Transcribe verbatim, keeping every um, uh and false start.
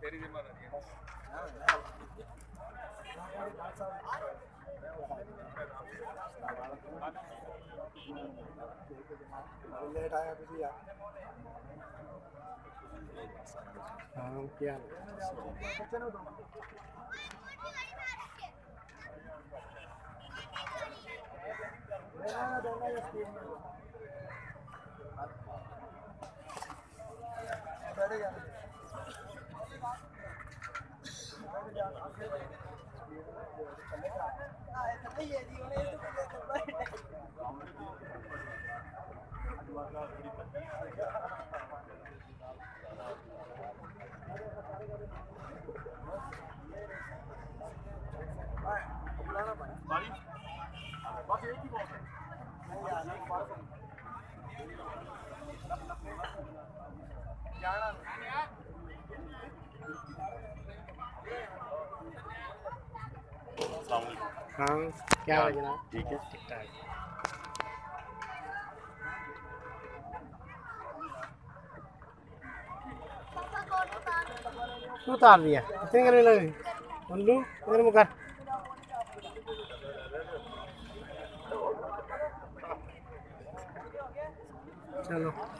late آیا کسی یار ہاں کیا ہاں کیا ہے جناب ٹھیک ہے ٹھیک ٹھاک اتار دیا کتنے کرنے لگے الو ادھر مکر چلو